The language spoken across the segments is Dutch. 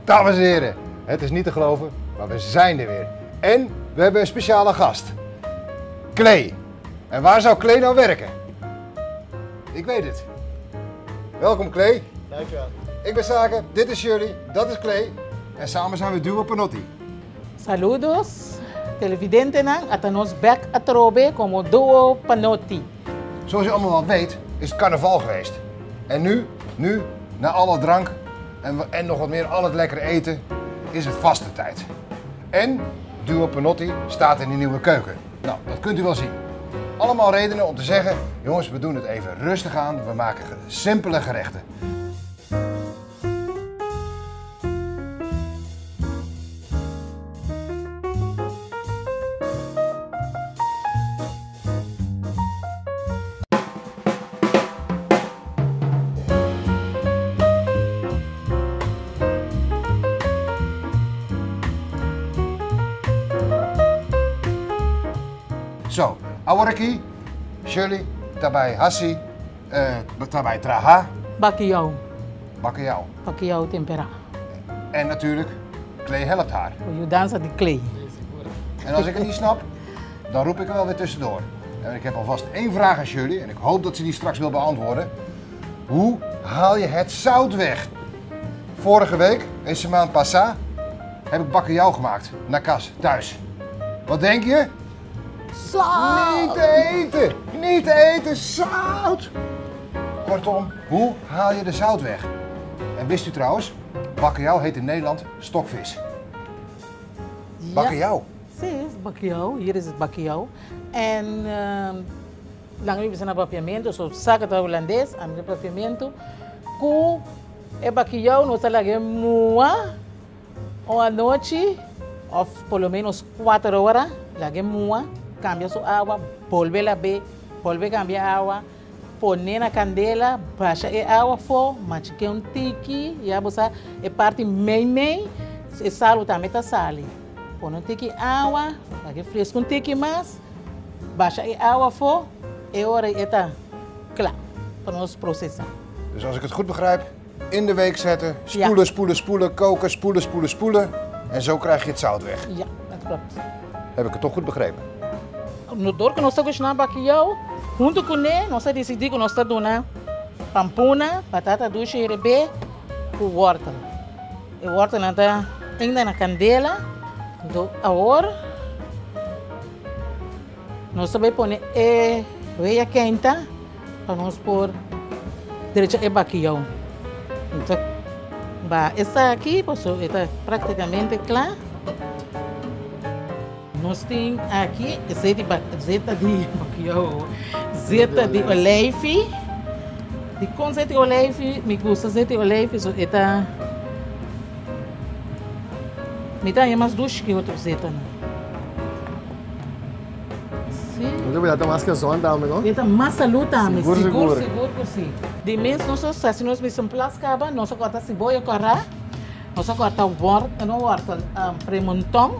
Dames en heren, het is niet te geloven, maar we zijn er weer. En we hebben een speciale gast. Clay. En waar zou Clay nou werken? Ik weet het. Welkom Clay. Dankjewel. Ik ben Zaken, dit is Shirley, dat is Clay. En samen zijn we Duo Panotti. Saludos, televidenten, at nos back atrobe como Duo Panotti. Zoals je allemaal wel weet, is het carnaval geweest. En nu, na alle drank en nog wat meer al het lekkere eten, is het vaste tijd. En Duo Panotti staat in die nieuwe keuken. Nou, dat kunt u wel zien. Allemaal redenen om te zeggen, jongens, we doen het even rustig aan. We maken simpele gerechten. Zo, awaraki, Shirley, daarbij hassi, daarbij traha, Bacalhau. bacalhau. Bacalhau tempera. En natuurlijk, Clay helpt haar. Je dansa de clay. En als ik het niet snap, dan roep ik er wel weer tussendoor. En ik heb alvast één vraag aan Shirley en ik hoop dat ze die straks wil beantwoorden. Hoe haal je het zout weg? Vorige week, in Semaine Passa, heb ik bacalhau gemaakt, nakas, thuis. Wat denk je? Zout! Niet eten, zout! Kortom, hoe haal je de zout weg? En wist u trouwens, bacalhau heet in Nederland stokvis. Bacalhau. Sim, is bacalhau. Hier is het bacalhau. En lang we zijn papiamento, zo saca het Holandees, aan het papiamento. Ku e bacalhau no está lá mua uma noite, of pelo menos 4 horas, lá mua. Cambia su agua, vuelve la be, vuelve cambia agua, pone na candela, baixa a agua for, machuque um tiki, já você é parte meio, e sal também tá sale. Põe um tiki água, aqui fresco um tiki mais, baixa a água for, e hora está klaar para nós processar. Dus als ik het goed begrijp, in de week zetten, spoelen, Ja. spoelen, spoelen, koken, spoelen, spoelen, spoelen. En zo krijg je het zout weg. Ja, dat klopt. Heb ik het toch goed begrepen? No dor que nós estamos na bacalhau, junto com ele, nós decidimos que nós estamos dando pampuna, batata doce e rebe, com horta. E horta não está ainda na candela, do agora nós também põe e veia quente para nós pôr direito e bacalhau. Então, essa aqui, está praticamente clara. Nós temos aqui zeta de bacalhau, zeta de olijf. De com zeta de olijf, me gusta zeta de olijf, so eta. Me dá mais doce que outro zeta, não? Sim. Muito obrigado, mais que zona da não? Eta mais saluta, Seguro. que sim. De mês nós se nós me plascava, nós corta cebola corra, nós corta horta, não horta, premontão.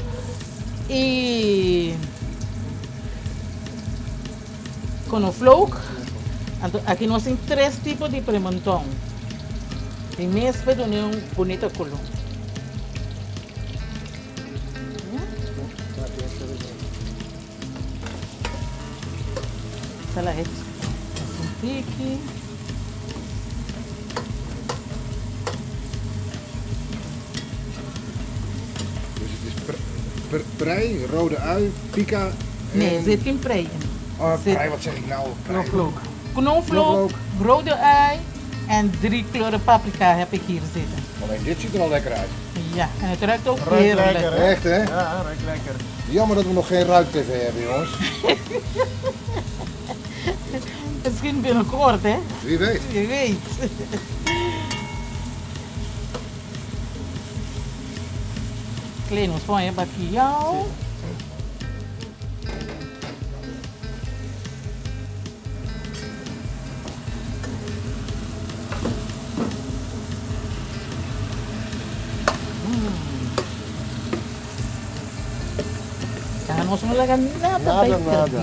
E couve-flor. Aqui nós temos 3 tipos de pimentão. E mesmo para dar um bonito cor. Salada um pique. Prei, rode ui, pica. Nee, zit geen prei in. Oh, prei, wat zeg ik nou? Prei. Knoflook, rode ui en 3 kleuren paprika heb ik hier zitten. Alleen dit ziet er al lekker uit. Ja, en het ruikt ook Ruikt heerlijk. lekker, hè? Echt hè? Ja, ruikt lekker. Jammer dat we nog geen ruik-tv hebben jongens. Misschien binnenkort, hè? Wie weet. Je weet. Klein, ons põe bacalhau. Nós não larga nada. Nada.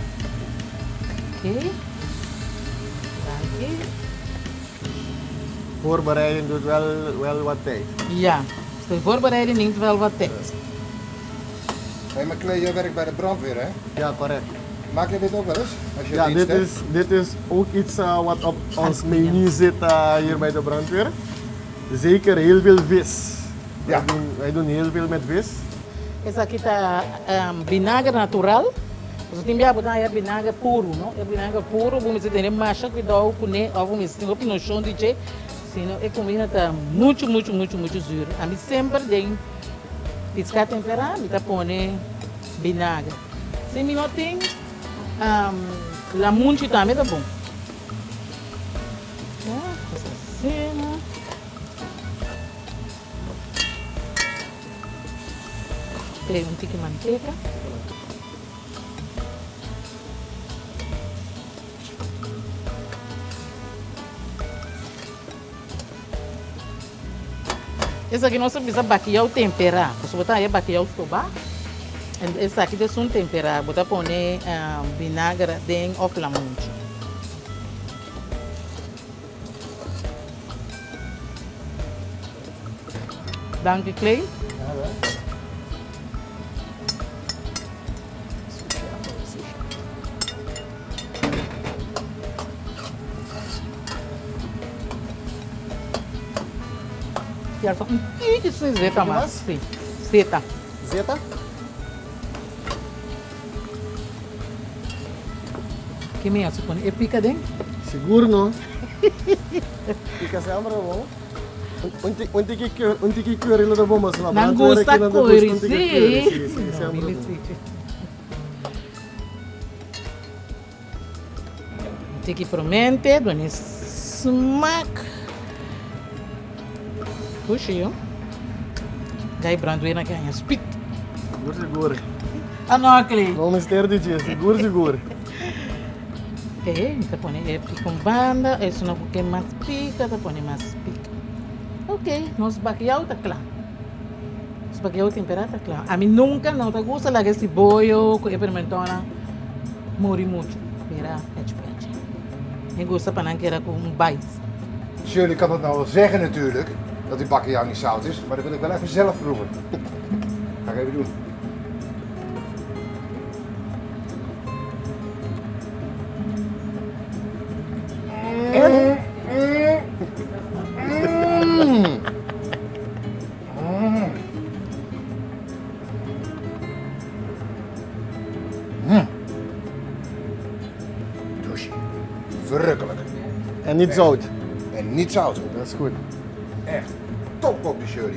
Ok. Aqui. voorbereiding doet wel wat tijd. Ja, de voorbereiding neemt wel wat tijd. Hé, maar Clay, jij werkt bij de brandweer, hè? Ja, correct. Maak je dit ook wel eens? Als je Ja, dienst hebt? dit is ook iets wat op ons menu zit hier bij de brandweer. Zeker heel veel vis. Ja. Wij doen heel veel met vis. Essa aqui tá vinagre natural. Você tem que botar vinagre puro, não? É vinagre puro, vamos ter macha que dá o cunê, ou vamos ter no chão de che. Senão a comida tá muito duro. A mim sempre tem piscar temperado, me tá pondo vinagre. Se me não tem, lamunchi também tá bom. Assim, né? Un tique manteca. Esse aqui nós precisamos baquear o temperar. Você botar aí baquear o soba. Esse aqui é um temperar. Botar pôr vinagre dentro do lamunchi. Danke, Clay. E só um pouquinho de zeta mais. Sim, zeta. Zeta? Que meia se põe? É pica dentro? Seguro não? Fica sempre bom. Um tique curry é bom, mas na Não brandweer gosta aqui não curry, gosta um tique curry. Sim, sim, sempre Não, bom. Tem que promente, dona smack. Puxa, eu. Daí brandweer na ganha spit. Seguro. Ah, não, Clay. Não mistério de dia, seguro. Então põe pica com banda, isso não porque mais pica, tá põe mais pica. Ok, nós baqueamos tá claro. Nós baqueamos temperado tá claro. A mim nunca não tá gosta lá que esse boio com experimentona morre muito. Mira, é tipo. Ik gosta para não querer com bite. Shirley kan het nou wel zeggen natuurlijk, dat die bakkerjauw niet zout is, maar dat wil ik wel even zelf proeven. Ga ik even doen. Verrukkelijk. En niet zout. En niet zout. Dat is goed. Echt top op die Shirley.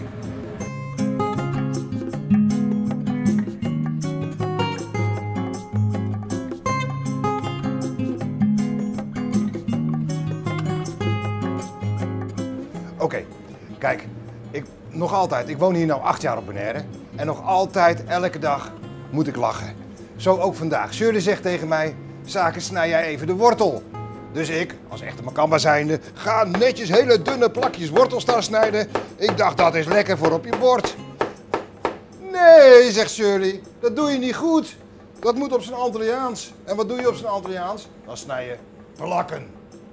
Oké, kijk, ik woon hier nu 8 jaar op Bonaire en nog altijd elke dag moet ik lachen. Zo ook vandaag. Shirley zegt tegen mij, Zaken, snij jij even de wortel. Dus ik, als echte Makamba zijnde, ga netjes hele dunne plakjes wortel staan snijden. Ik dacht, dat is lekker voor op je bord. Nee, zegt Shirley, dat doe je niet goed. Dat moet op zijn Antilliaans. En wat doe je op zijn Antilliaans? Dan snij je plakken.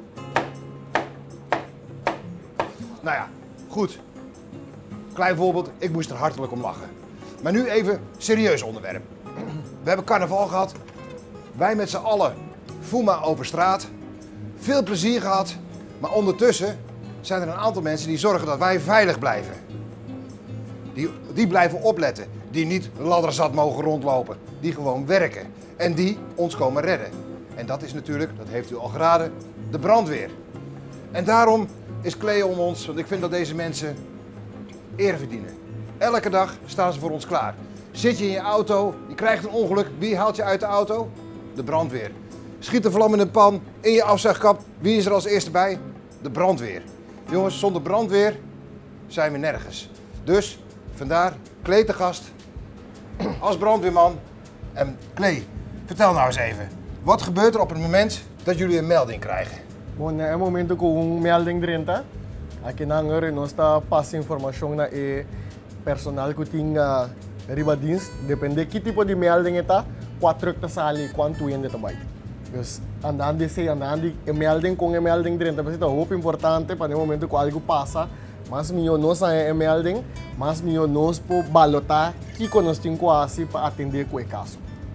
Nou ja, goed. Klein voorbeeld, ik moest er hartelijk om lachen. Maar nu even serieus onderwerp. We hebben carnaval gehad. Wij met z'n allen, Fuma over straat. Veel plezier gehad. Maar ondertussen zijn er een aantal mensen die zorgen dat wij veilig blijven. Die blijven opletten. Die niet ladderzat mogen rondlopen. Die gewoon werken. En die ons komen redden. En dat is natuurlijk, dat heeft u al geraden, de brandweer. En daarom is Clay om ons, want ik vind dat deze mensen eer verdienen. Elke dag staan ze voor ons klaar. Zit je in je auto, je krijgt een ongeluk, wie haalt je uit de auto? De brandweer. Schiet de vlam in een pan, in je afzuigkap, wie is er als eerste bij? De brandweer. Jongens, zonder brandweer zijn we nergens. Dus vandaar Clay te gast als brandweerman. En Clay, vertel nou eens even, wat gebeurt er op het moment dat jullie een melding krijgen? Bom, no momento com melding erin, tá? Aqui na Angra nós está passando informação na personal que tem riba dienst. Depende que tipo de melding está, 4 tá sali, quanto ainda também. Dus andando die melding com a melding dentro, mas é muito importante para no momento que algo passa, mas melhor nós a melding, mas melhor nós por balotar que nós temos quase para atender com o caso.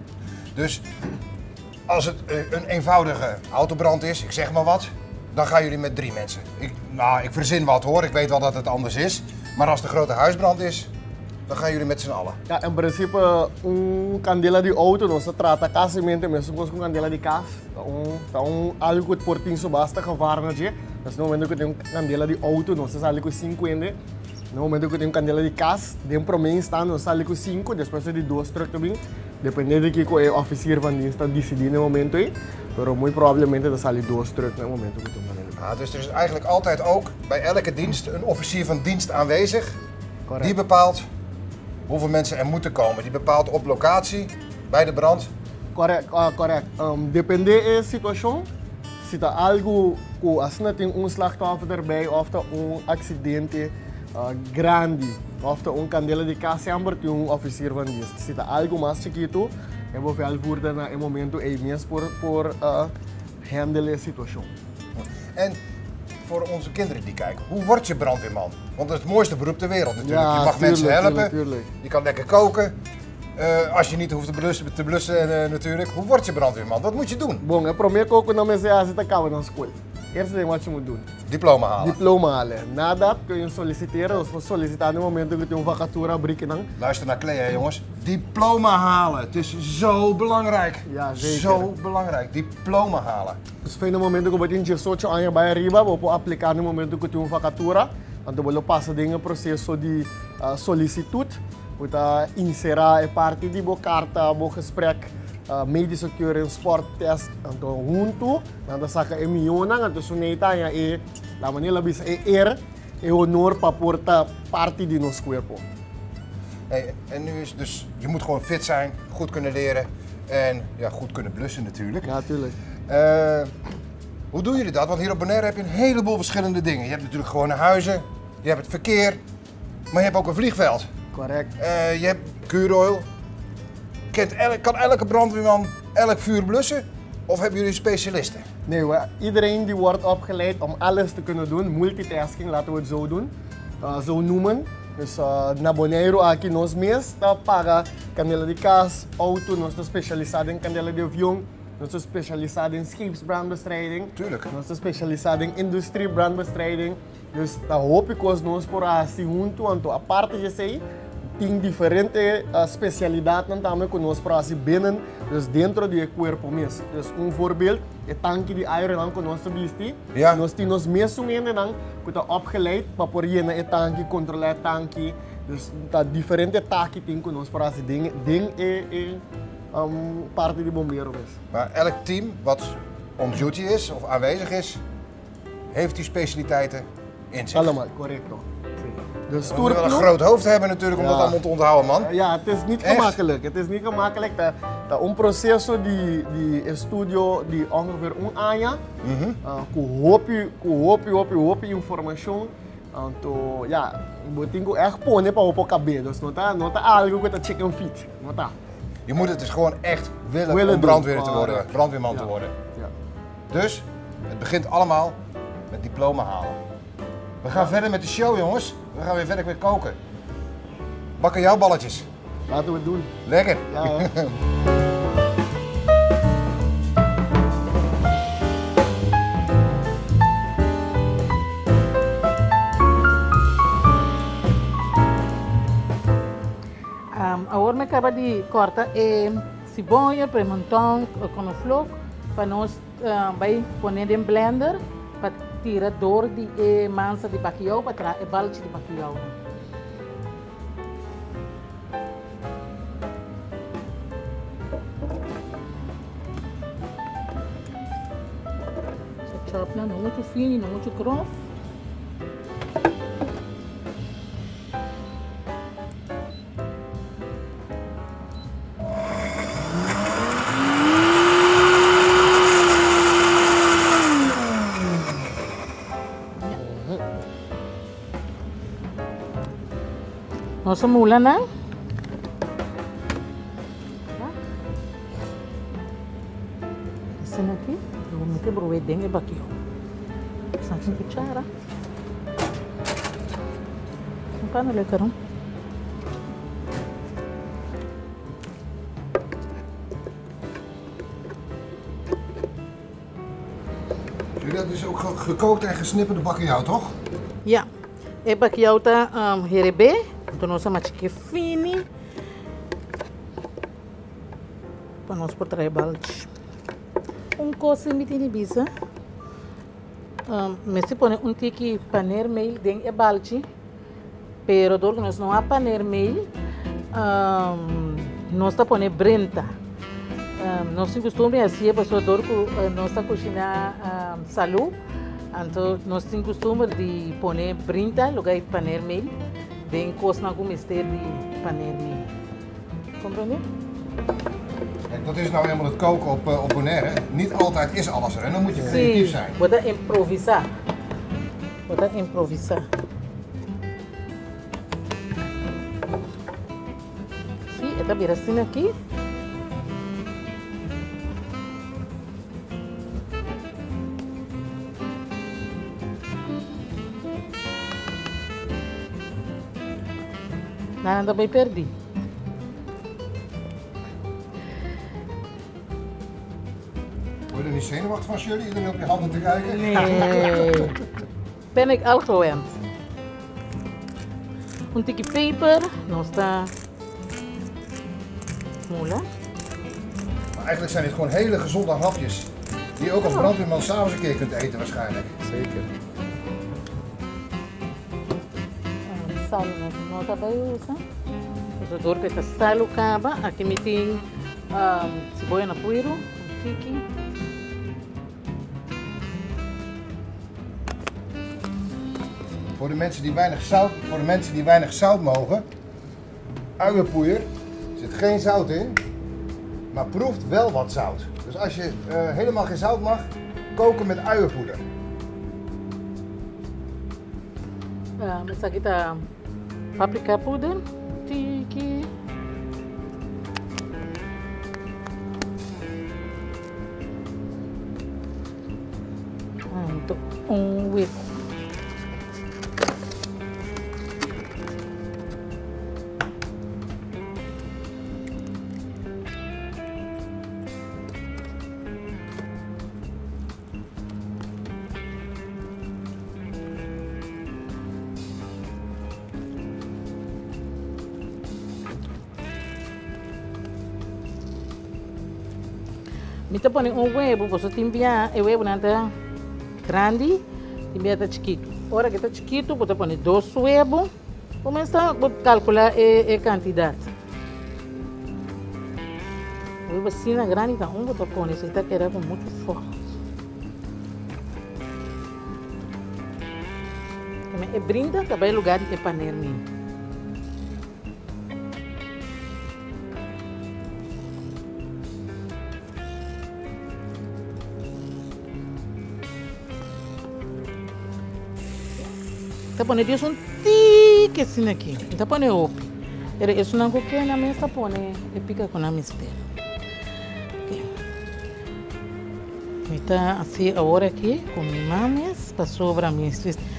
Dus als het een eenvoudige autobrand is, ik zeg maar wat, dan gaan jullie met 3 mensen. Ik verzin wat hoor, ik weet wel dat het anders is. Maar als de grote huisbrand is, dan gaan jullie met z'n allen. Ja, in principe, candela de auto, nós trata casamento mesmo com candela de casa. Algo que por ti só basta gevaar na je. Dus no momento que tem candela de auto, nós sale com 50. No momento que tem candela de casa, de promedio está, nós sale com 5, depois de 2 terug te bem. Depende de que o officier van dienst está decidir no momento aí. Maar muito provavelmente dan sale 2 terug no momento que dus er is eigenlijk altijd ook bij elke dienst een officier van dienst aanwezig. Correct. Die bepaalt hoeveel mensen er moeten komen. Die bepaalt op locatie bij de brand. Correct, correct. Depende de situatie. Zit er algo que assim tem slachtoffer erbij of er accidente grande of er candela de casa sempre tem officier van dienst. Zit er algo mais chiquito, eu vou vervoeren naar een momento é mesmo por handelen de situatie. En voor onze kinderen die kijken, hoe word je brandweerman? Want dat is het mooiste beroep ter wereld natuurlijk. Ja, je mag mensen helpen, tuurlijk. Je kan lekker koken. Als je niet hoeft te blussen natuurlijk. Hoe word je brandweerman? Wat moet je doen? Bom, het primeiro koken dan mensen als het kan naar school. Eerste ding wat je moet doen. Diploma halen. Diploma halen. Nadat kun je solliciteren. Dus voor solliciteren in het moment dat je een vacature brieken dan. Luister naar Clea jongens. Diploma halen. Het is zo belangrijk. Ja, zeker. Zo belangrijk. Diploma halen. Dus in het moment dat je een soortje aan je bij Riba, we op appliceren in het moment dat je een vacature. Want we passen dingen processo die sollicitude. We inserar a parte de carta, bo gesprek, medische keuring, sporttest, en dan junto, dan zaken een miljoen, en dan suneta ja la manera bis eer, honor pa porta parte de nos cuerpo. Hey, en nu is dus, je moet gewoon fit zijn, goed kunnen leren en ja, goed kunnen blussen natuurlijk. Ja, natuurlijk. Hoe doen jullie dat? Want hier op Bonaire heb je een heleboel verschillende dingen. Je hebt natuurlijk gewone huizen, je hebt het verkeer, maar je hebt ook een vliegveld. Correct. Je hebt kuuroil. Kan elke brandweerman elk vuur blussen? Of hebben jullie specialisten? Nee, iedereen die wordt opgeleid om alles te kunnen doen. Multitasking, laten we het zo doen. Zo noemen. Dus na Bonaire aqui nós mesmos para candela de casa, auto, nós estamos specializados em candela de avião, nós estamos specializados em scheepsbrandbestrijding. Tuurlijk. Nós estamos specializados em industriebrandbestrijding. Dus daar hoop ik ons nós por assim junto, want a parte de sei tem diferente specialidades também que nós para assim binnen, dus dentro do corpo mesmo. Dus voorbeeld, het tanque de iron que nós viste, ja. Nós temos mesmo ainda não que está opgeleid para por je het tanque, controlar het tanque. Dus dat diferente taken tem que nós para assim ding parte de bombeiros. Maar elk team wat on duty is of aanwezig is, heeft die specialiteiten in zich. Allemaal, correcto. Dus je moet wel een groot hoofd hebben natuurlijk om dat allemaal te onthouden, man. Ja, het is niet gemakkelijk. Het is niet gemakkelijk. Dat een proces die estudio die ongeveer een jaar, hoop je informatie. Então, ja, eu tenho echt pôr para o cabelo. Dus não tá algo que tá chicken feet. Não tá. Je moet het dus gewoon echt willen om brandweerman te worden. Ja. Dus, het begint allemaal met diploma halen. We gaan verder met de show, jongens. We gaan weer verder met koken. Bakken jouw balletjes. Laten we het doen. Lekker. Ja, Agora me acaba de cortar cebola, pimentão, couve-flor, para nós vai pôr em blender para tirar dor de massa de bacalhau para tirar o balde de bacalhau. Chop não muito fino, não muito grosso. Nossa mula, né? Esse não que broe ding e bakio. Saan een cuchara. Een pan lekker hoor. Dat is ook gekookt en gesnipperde bakkeljauw, toch? Ja, e bakio tá herebe, então nós chamamos de fini. Para nós por balde. Coisa mitini bisa. Mas se põe tiki paner meal dentro e balde, pero dor que nós não há paner meal, nós tá põe brenta. Nós se costuma assim, pessoa dor que nós tá cozinhar salu, então nós se costuma de põe brenta, lugar de paner meal, dentro coisa não como este de paner meal. Compreende? Dat is nou helemaal het koken op Bonaire. Niet altijd is alles er en dan moet je creatief zijn. Bota improvisar. Bota improvisar. Sim, está bem assim aqui. Nada bem perdi. Word je er niet zenuwachtig van, Shirley? Iedereen op je handen te kijken? Nee, ben ik al gewend. Een tikje peper, dan staat moela. Maar eigenlijk zijn dit gewoon hele gezonde hapjes. Die je ook als brandweerman s'avonds een keer kunt eten waarschijnlijk. Zeker. Sal não está bem usa. Os dor que está sal caba, aqui me tem cebola na puiro, tiki. Voor de mensen die weinig zout mogen, uienpoeier, er zit geen zout in, maar proeft wel wat zout. Dus als je helemaal geen zout mag, koken met uienpoeder. Mas aqui está paprika poeder, tiki. Untuk whip. Mita pone huevo, você tem enviar o huevo nada grande, enviar tá chiquito. Ora que tá chiquito, você põe 2 huevos, começa a calcular a quantidade. O huevo assim na grande, então você põe, isso está querendo muito forte. É brinda, também lugar de panela. Tá põe Deus tique assim aqui. Tá põe o isso não qualquer na mesa põe e pica com a mistura. Tá assim agora aqui com mames para sobra minha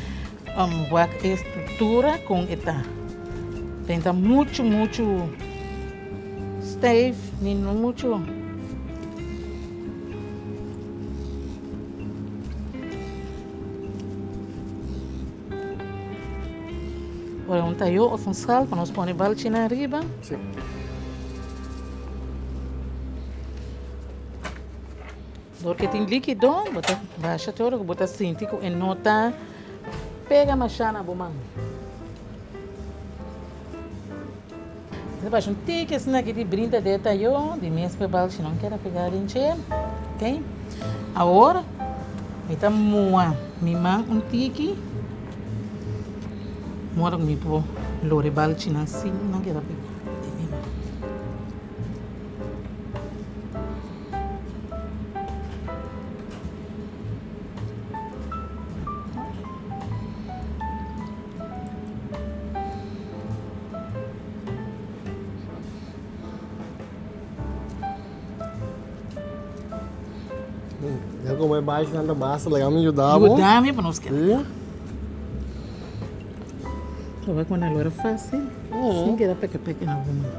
estrutura com esta. Tenta muito stave, nem muito. Agora um taio ou um sal para nós pôr balde na riba. Sim. Porque tem líquido, bota baixa toda, bota cintico e nota pega machana bomang. Você baixa tique assim aqui de brinda de taio, de mês para balde não quer pegar em che, ok? Agora, então moa, mimang tique. Mora mi po lore balci na si na kira pe de mima. Welkom bij Baas aan de baas, lá me ajudava. Ajuda-me para nós querer. Sim. Só vai com uma loura fácil. Sim, que era peque na rua.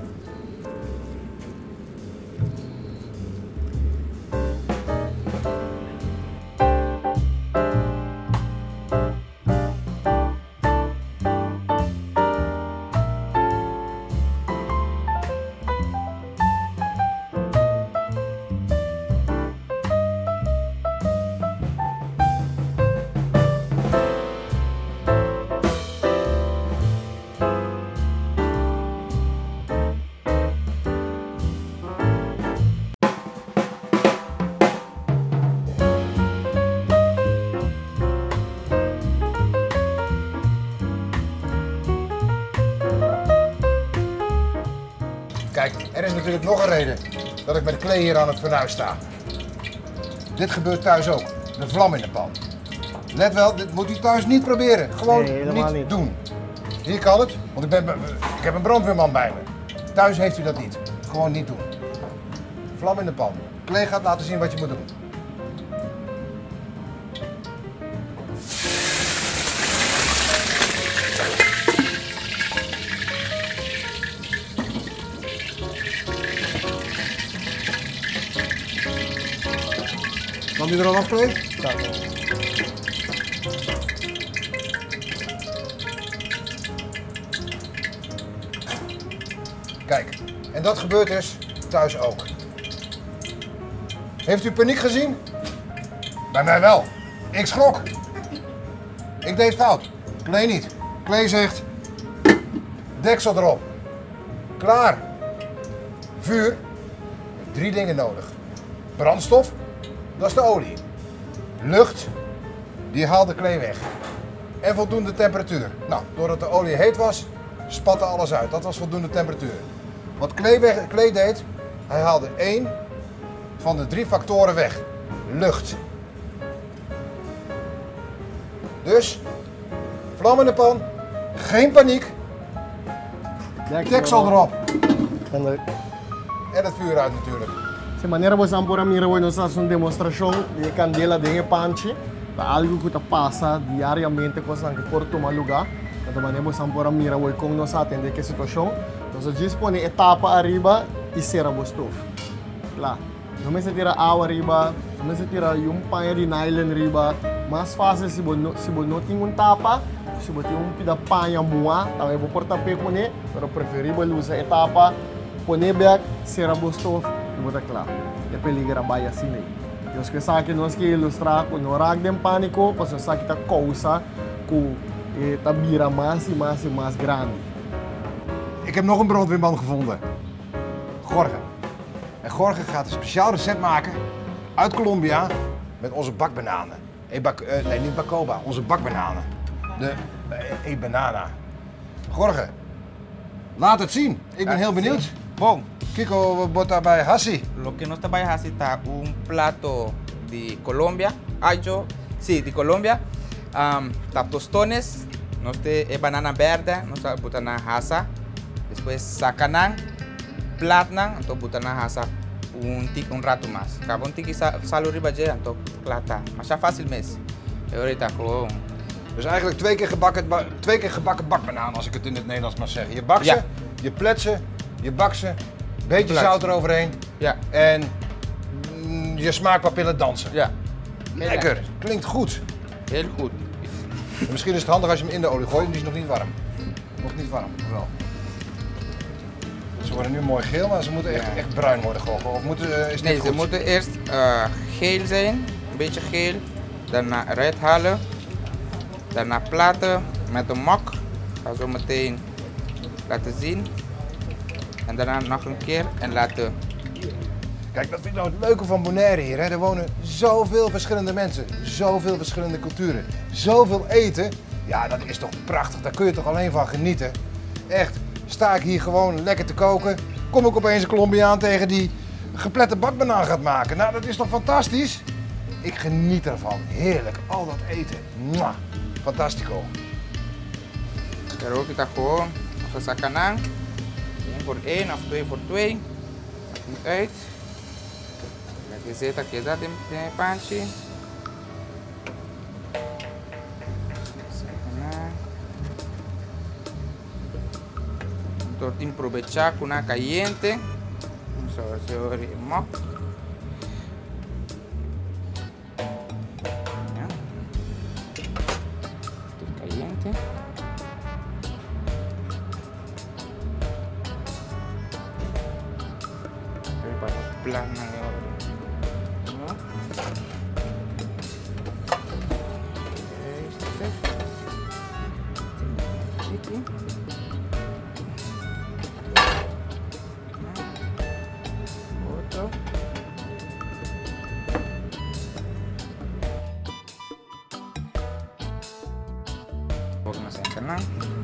Kijk, er is natuurlijk nog een reden dat ik met de klee hier aan het fornuis sta. Dit gebeurt thuis ook. De vlam in de pan. Let wel, dit moet u thuis niet proberen. Gewoon Nee, helemaal niet niet. doen. Hier kan het, want ik heb een brandweerman bij me. Thuis heeft u dat niet. Gewoon niet doen. Vlam in de pan. Klee gaat laten zien wat je moet doen. Kan u er al af, Klee? Kijk, en dat gebeurt dus thuis ook. Heeft u paniek gezien? Bij mij wel. Ik schrok. Ik deed fout. Klee niet. Klee zegt, deksel erop. Klaar. Vuur heeft 3 dingen nodig. Brandstof, dat is de olie. Lucht, die haalt de klee weg. En voldoende temperatuur. Nou, doordat de olie heet was, spatte alles uit. Dat was voldoende temperatuur. Wat Klee deed, hij haalde 1 van de 3 factoren weg. Lucht. Dus, vlam in de pan, geen paniek, deksel erop. En het vuur uit natuurlijk. De maneira que você pode mirar hoje nós uma demonstração de candela de panche, para algo que passa diariamente com você por tomar lugar. De maneira que você pode mirar hoje como nós atender que situação, nós dispõe etapa arriba e será gostoso. Lá, não me se tira água arriba, não me se tira panha de nylon arriba, mais fácil se você não tem tapa, se você tem pida panha moa, também vou portar pé com ele, mas preferível usar etapa, poner back, será gostoso. Buta claro, é peligro vai assim aí. Deus que sabe que nós que ilustrar com o rag de pânico, para você sabe que tá causa que tá vira mais e mais grande. Ik heb nog een brandweerman gevonden. Jorge. En Jorge gaat een speciaal recept maken uit Colombia met onze bakbananen. Nee, niet bacoba, onze bakbananen. De banana. Jorge, laat het zien. Ik ben heel benieuwd. Bom, Kiko bota bij Hassi. lo que nos trabaja así está un plato de Colombia. Sí, de Colombia. Tá tostones, nos te banana verde, nos tá botar na raça. Después sacanan, platnan, então botar na raça um rato mais. Acaba tiki salo riba je, então plata. Mas já fácil mesmo. Ahorita gewoon. Dus eigenlijk 2 keer gebakken bakbananen, als ik het in het Nederlands mag zeggen. Je bakt ze, Ja. je plet ze, je bakt ze, beetje Plet. zout eroverheen Ja, en je smaakpapillen dansen. ja. Lekker, klinkt goed. Heel goed. Misschien is het handig als je hem in de olie gooit, die is nog niet warm. Nog niet warm, wel. Ze worden nu mooi geel, maar ze moeten echt bruin worden gegoten. Of is dit Nee, goed? ze moeten eerst geel zijn, een beetje geel. Daarna eruit halen. Daarna platen met een mok. Ga zo meteen laten zien. En daarna nog een keer en laten. Kijk, dat vind ik nou het leuke van Bonaire hier. Hè. Er wonen zoveel verschillende mensen, zoveel verschillende culturen, zoveel eten. Ja, dat is toch prachtig, daar kun je toch alleen van genieten. Echt, sta ik hier gewoon lekker te koken, kom ik opeens een Colombiaan tegen die geplette bakbanaan gaat maken. Nou, dat is toch fantastisch? Ik geniet ervan, heerlijk, al dat eten. Mwah. Fantastico. Pero kita gewoon sa sakanan. 1 voor 1 of 2 voor 2. Maakt niet uit. La receta que da de panchi. Tortin aprovechar con una caliente. Vamos a ver si abrimos. Caliente. Preparamos plana ahora. Otro. Vamos a encarnar.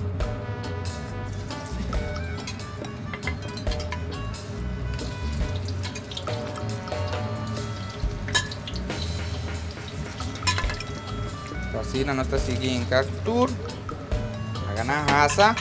Así na nuestra siguiente tour. La ganan hasa.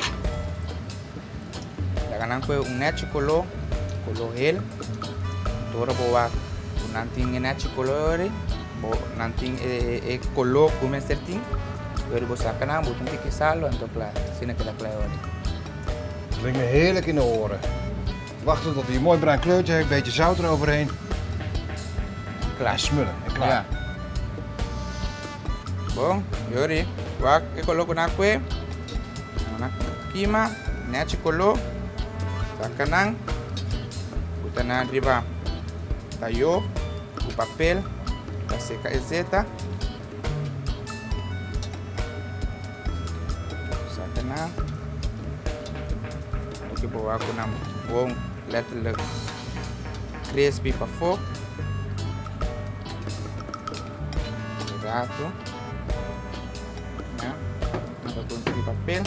La ganan fue un nechi color gel. Todo boa nanting nechi color. Bo nanting color como certin. Pero vos sacan aan, moet een tikje salo en dan klaar. Zie ik dat klaar worden. Klinkt me heerlijk in de oren. Wachten tot hij een mooi bruin kleurtje heeft, een beetje zout eroverheen. Klaar. En smullen en klaar. Ja. Bom, Yori, wak ik coloco na kwe. Na kima, nechi colo. Sakanang. Puta na arriba. Tayo, o papel, da seca ezeta. Sakanang. Oke bawa aku nam bom letterlijk crispy pa fok. Rato. Ya, ada kunci papel.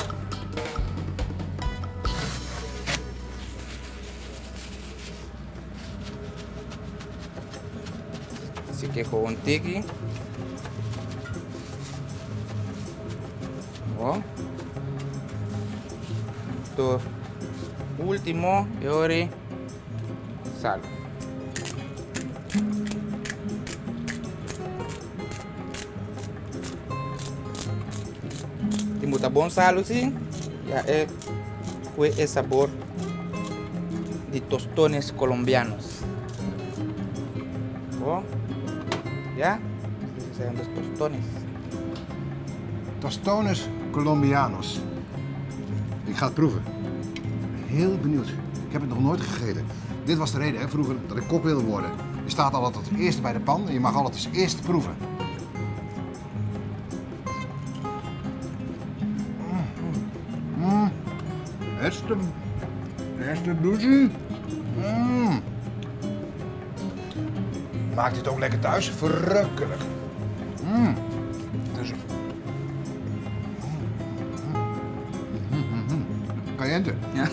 Así que con un tiki. Oh. Esto último y ahora sal. Muita bom sal assim, já fue el sabor de tostones colombianos. Oh, ya, estos son los tostones. Tostones Colombianos. Ik ga het proeven. Heel benieuwd. Ik heb het nog nooit gegeten. Dit was de reden, hè, vroeger, dat ik kok wilde worden. Je staat altijd als eerste bij de pan en je mag altijd als eerste proeven. Eerste douche. Maakt dit ook lekker thuis? Verrukkelijk. Dus... Caliente. Ja.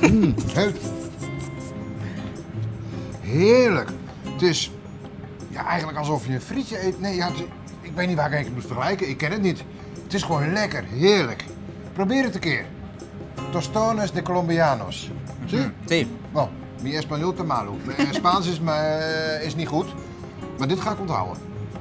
Heerlijk. Het is ja, eigenlijk alsof je een frietje eet. Nee, ja, ik weet niet waar ik het moet vergelijken. Ik ken het niet. Het is gewoon lekker. Heerlijk. Probeer het een keer. Tostones de Colombianos. Zie? Sí. Oh, mi español te malo. Mijn Spaans is niet goed. Maar dit ga ik onthouden.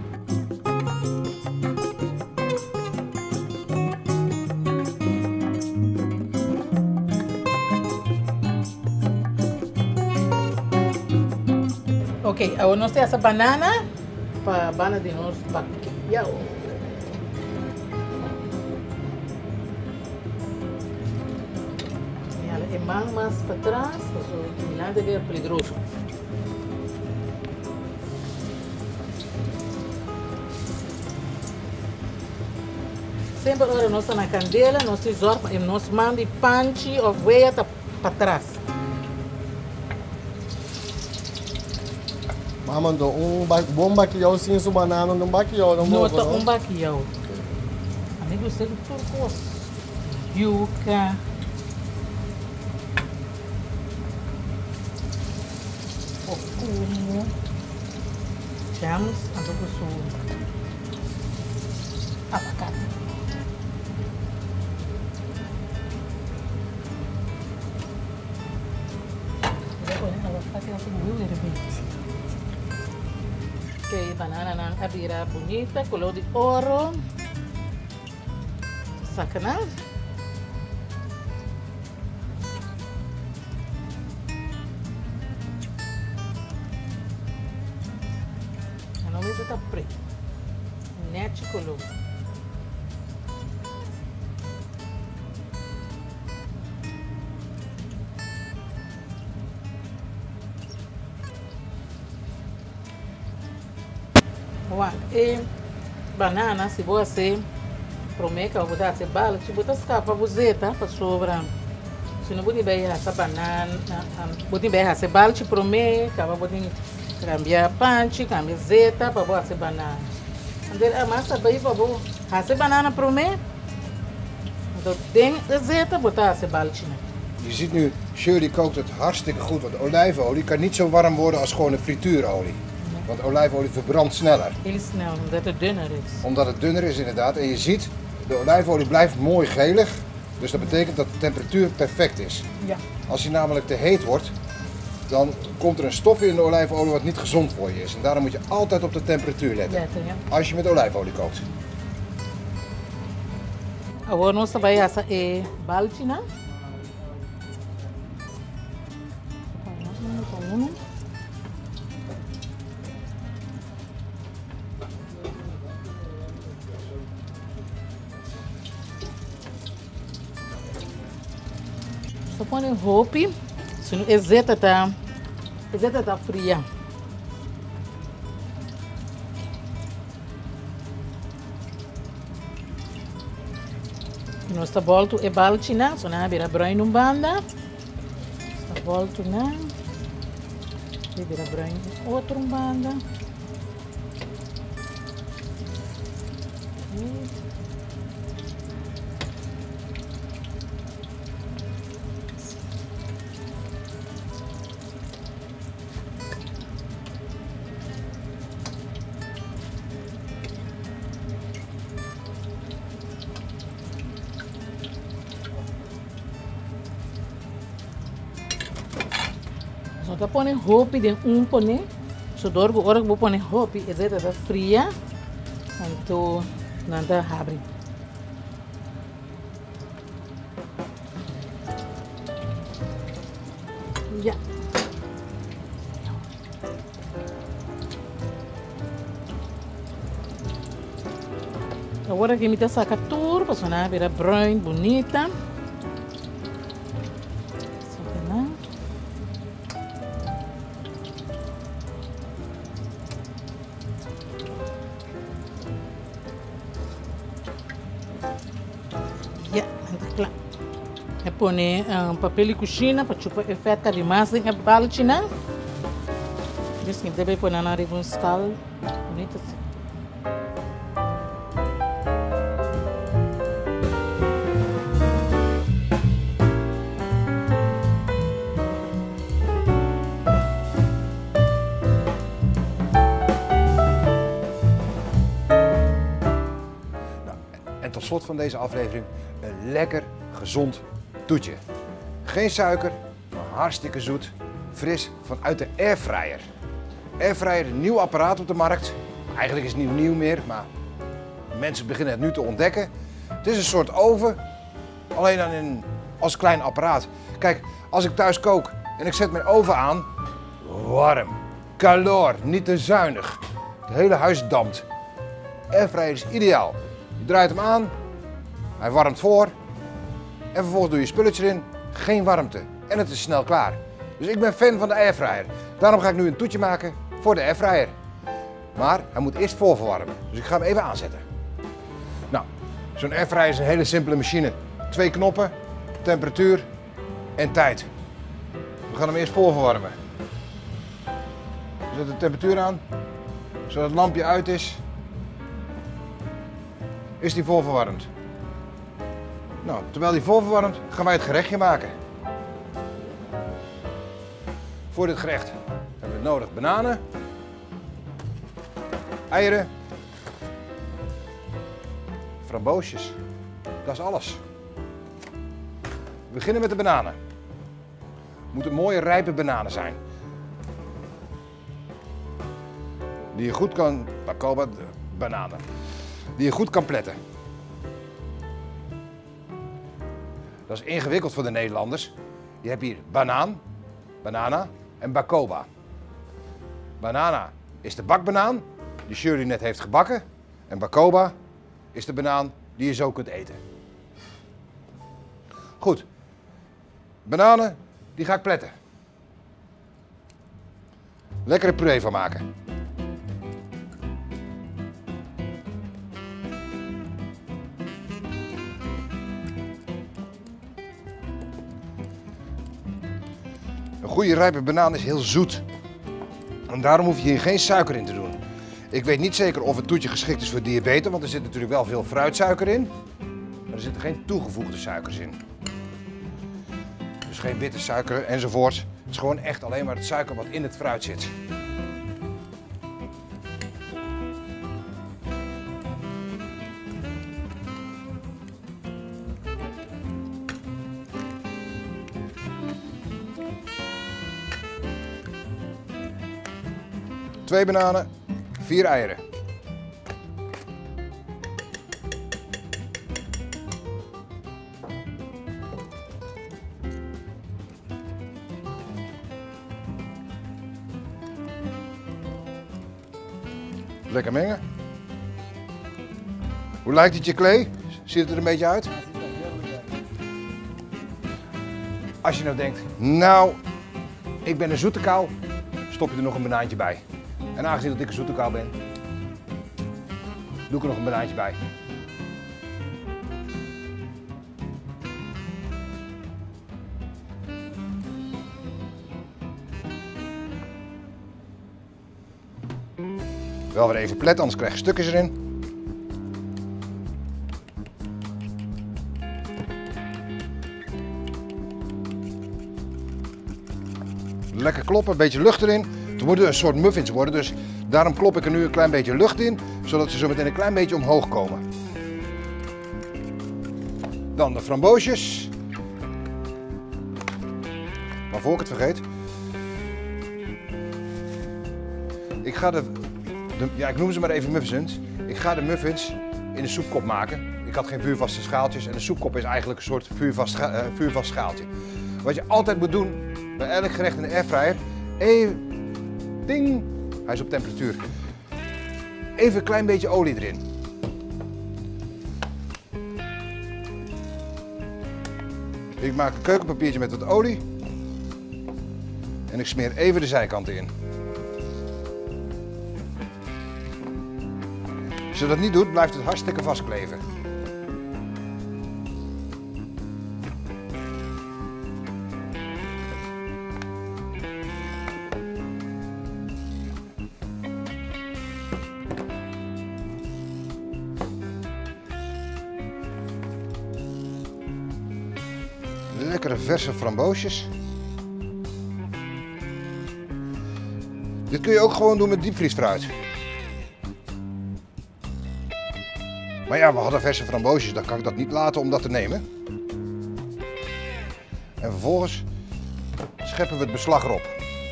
Ok, agora nós temos essa banana para a banana de nós bacalhau. E ela é mais para trás, o nada é perigoso. Sempre agora nós estamos na candela, nós mandamos panchi ou veia para trás. Mamando bom bacalhau sem su banana num bacalhau, não Não, vou. um bacalhau. Amigo, você do turcos. Yuca. Ocumo. Chamos, agora sou abacate. Que banana nang abira bonita, color de oro. Sacana. En dan is het een prik. Netje color. Banana, se você promeca, vou dar esse bala, se botar escapa, você tá para sobrar. Se não botar bem essa banana, botar bem essa bala, te promeca, vou botar cambiar panche, cambiar zeta, para botar essa banana. Então a massa bem para botar essa banana promeca. Então tem zeta, botar essa bala. Je ziet nu, Shirley kookt het hartstikke goed, want olijfolie kan niet zo warm worden als gewoon een frituurolie. Want olijfolie verbrandt sneller. Heel snel, omdat het dunner is. Omdat het dunner is inderdaad. En je ziet, de olijfolie blijft mooi gelig. Dus dat betekent dat de temperatuur perfect is. Ja. Als die namelijk te heet wordt, dan komt er een stof in de olijfolie wat niet gezond voor je is. En daarom moet je altijd op de temperatuur letten. Ja. Als je met olijfolie kookt. Agora nós trabalhamos a baltina. Só põe roupa, se não exeta tá fria. Nós tá volto e baltina, só na beira branco banda. Tá volto na beira branco outro banda. Só põe roupa de põe, só dorgo agora vou pôr roupa e tá fria, então nada abre. Já. Agora que me tá saca tudo, para sonar virar branco, bonita. Põe papel de cozinha para chupar efeito de massa em baltina. Isso que deve pôr na nariz um escalo bonito assim. En tot slot van deze aflevering een lekker gezond toetje. Geen suiker, maar hartstikke zoet, fris vanuit de airfryer. Airfryer, een nieuw apparaat op de markt. Eigenlijk is het niet nieuw meer, maar mensen beginnen het nu te ontdekken. Het is een soort oven, alleen dan als klein apparaat. Kijk, als ik thuis kook en ik zet mijn oven aan, warm, calor, niet te zuinig. Het hele huis dampt. Airfryer is ideaal. Je draait hem aan, hij warmt voor. En vervolgens doe je spulletje erin, geen warmte. En het is snel klaar. Dus ik ben fan van de airfryer. Daarom ga ik nu een toetje maken voor de airfryer. Maar hij moet eerst voorverwarmen. Dus ik ga hem even aanzetten. Nou, zo'n airfryer is een hele simpele machine. 2 knoppen, temperatuur en tijd. We gaan hem eerst voorverwarmen. We zetten de temperatuur aan, zodat het lampje uit is. Is die voorverwarmd? Nou, terwijl die voorverwarmt, gaan wij het gerechtje maken. Voor dit gerecht hebben we nodig bananen, eieren, framboosjes. Dat is alles. We beginnen met de bananen. Het moeten mooie rijpe bananen zijn. Die je goed kan, bacoba, bananen, die je goed kan pletten. Dat is ingewikkeld voor de Nederlanders. Je hebt hier banaan, banana en bacoba. Banana is de bakbanaan die Shirley net heeft gebakken. En bacoba is de banaan die je zo kunt eten. Goed. Bananen, die ga ik pletten. Lekkere puree van maken. Een goede rijpe banaan is heel zoet. En daarom hoef je hier geen suiker in te doen. Ik weet niet zeker of het toetje geschikt is voor diabetes, want er zit natuurlijk wel veel fruitsuiker in. Maar er zitten geen toegevoegde suikers in. Dus geen witte suiker enzovoort. Het is gewoon echt alleen maar het suiker wat in het fruit zit. Twee bananen, 4 eieren. Lekker mengen. Hoe lijkt het je, Klee? Ziet het er een beetje uit? Als je nou denkt, nou, ik ben een zoete kou, stop je er nog een banaantje bij. En aangezien dat ik een zoete kou ben, doe ik er nog een banaantje bij. Wel weer even plet, anders krijg je stukjes erin. Lekker kloppen, een beetje lucht erin. Het worden een soort muffins worden, dus daarom klop ik er nu een klein beetje lucht in, zodat ze zo meteen een klein beetje omhoog komen. Dan de framboosjes. Maar voor ik het vergeet. Ik ga ik noem ze maar even muffins. Ik ga de muffins in de soepkop maken. Ik had geen vuurvaste schaaltjes en de soepkop is eigenlijk een soort vuurvast schaaltje. Wat je altijd moet doen bij elk gerecht in de airfryer, even, ding, hij is op temperatuur. Even een klein beetje olie erin. Ik maak een keukenpapiertje met wat olie en ik smeer even de zijkanten in. Als je dat niet doet, blijft het hartstikke vastkleven. Lekkere verse framboosjes. Dit kun je ook gewoon doen met diepvriesfruit. Maar ja, we hadden verse framboosjes, dan kan ik dat niet laten om dat te nemen. En vervolgens scheppen we het beslag erop.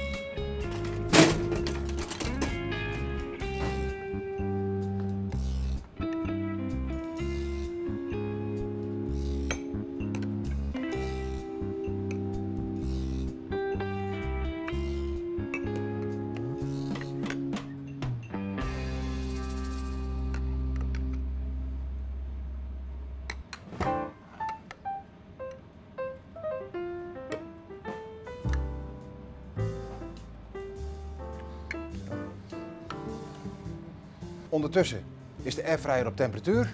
Ondertussen is de airfryer op temperatuur.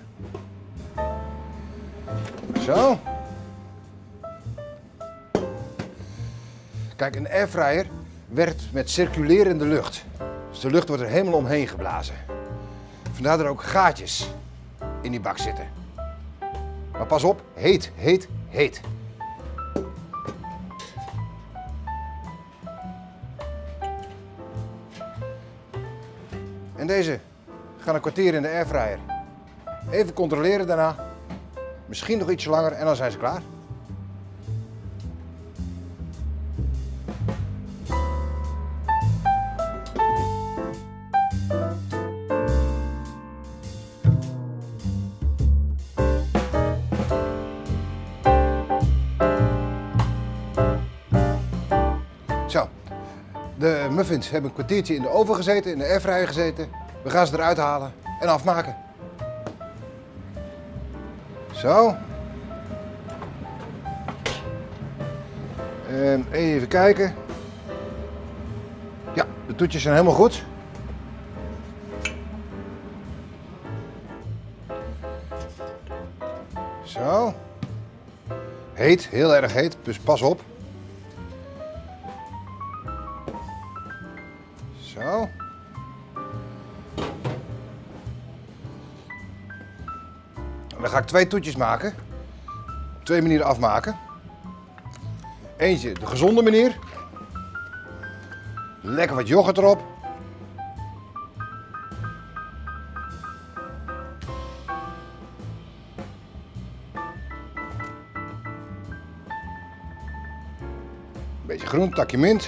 Zo. Kijk, een airfryer werkt met circulerende lucht. Dus de lucht wordt er helemaal omheen geblazen. Vandaar dat er ook gaatjes in die bak zitten. Maar pas op, heet, heet, heet. En deze gaan een kwartier in de airfryer. Even controleren daarna. Misschien nog ietsje langer en dan zijn ze klaar. De muffins hebben een kwartiertje in de oven gezeten, in de airfryer gezeten. We gaan ze eruit halen en afmaken. Zo. En even kijken. Ja, de toetjes zijn helemaal goed. Zo. Heet, heel erg heet, dus pas op. Zo. Dan ga ik 2 toetjes maken. Op 2 manieren afmaken. Eentje de gezonde manier. Lekker wat yoghurt erop. Een beetje groen, takje mint.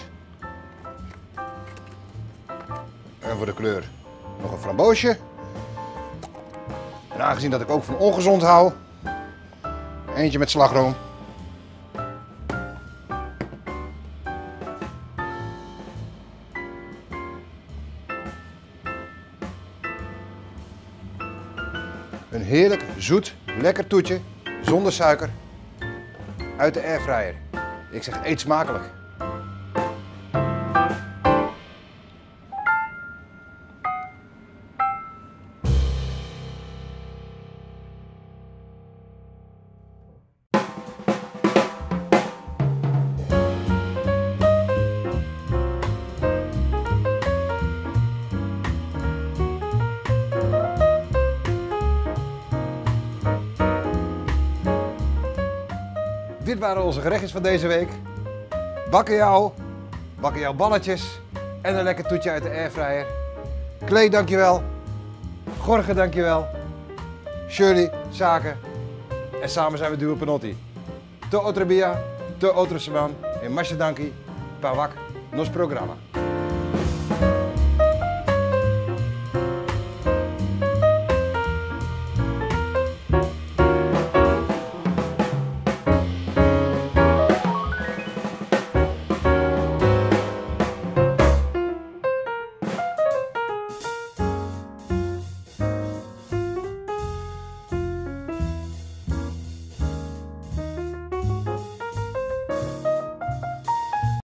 En voor de kleur nog een framboosje. En aangezien dat ik ook van ongezond hou, eentje met slagroom. Een heerlijk, zoet, lekker toetje, zonder suiker, uit de airfryer. Ik zeg, eet smakelijk. Dit waren onze gerechtjes van deze week. Bakkenjauw balletjes en een lekker toetje uit de airfryer. Klee, dankjewel. Gorge, dankjewel. Shirley, Zaken. En samen zijn we Duo Panotti. Te otra bia, te otra seman. En masje danki, pawak, nos programma.